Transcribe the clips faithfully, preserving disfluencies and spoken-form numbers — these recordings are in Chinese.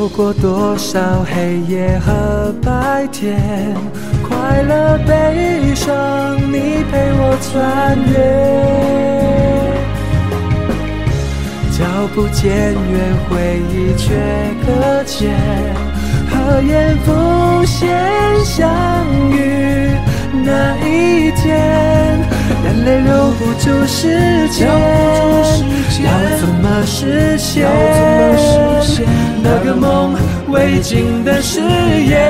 走过多少黑夜和白天，快乐悲伤你陪我穿越，脚步渐远，回忆却搁浅，和眼浮现相遇那一天，眼泪留不住时间，要怎么实现那个梦未尽的誓言？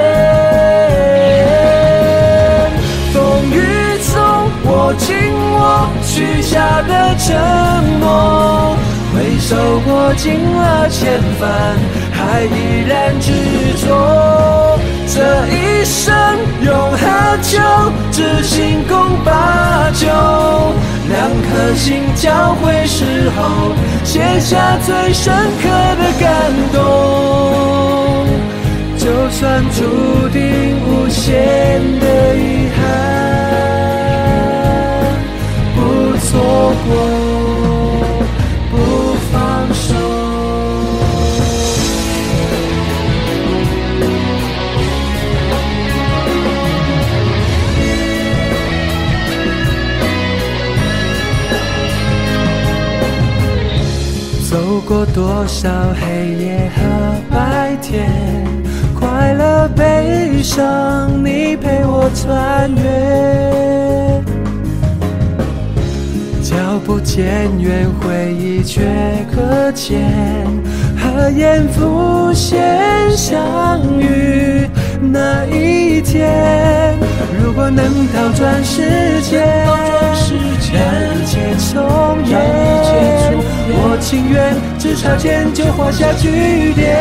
风雨中我紧握许下的承诺，回首过尽了千帆，还依然执着。这一生用何求？只心共把酒，两颗心交汇时候，写下最深刻的感动。就算注定无限的遗憾，不错过，不放手。走过多少黑夜和白天，快乐悲伤你陪我穿越，脚步渐远，回忆却搁浅，和眼浮现相遇那一天。如果能倒转时间，让一切重演，我情愿只差剑就画下句点。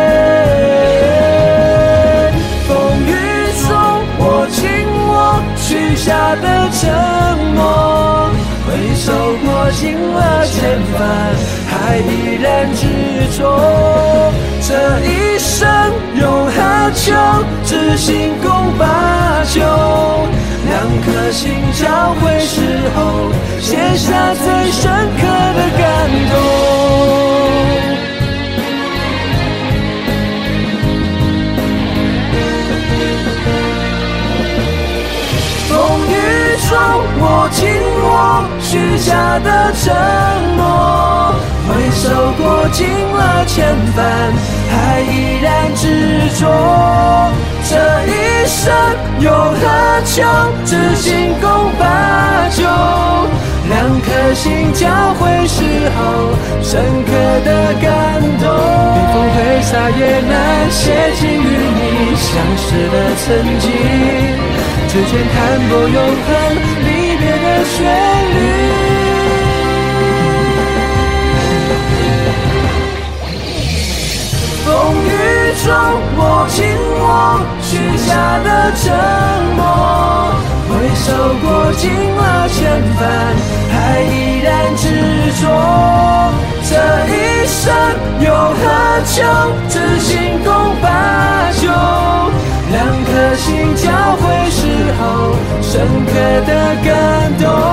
风雨中我紧握许下的承诺，回首过尽了千帆，还依然执着。这一生用何求？只心共把酒，两颗心交汇时候，写下最深刻的感动。风雨中我紧握许下的承诺，回首过尽了千帆，还依然执着。这一生用何求？只心共把酒，两颗心交汇时候，深刻的感动。冰封挥洒也难写进与你相识的曾经，指尖弹拨永恒离别的旋律。风雨中我紧握许下的承诺，回首过尽了千帆，还依然执着。这一生用何求？只心共把酒，两颗心交汇时候，深刻的感动。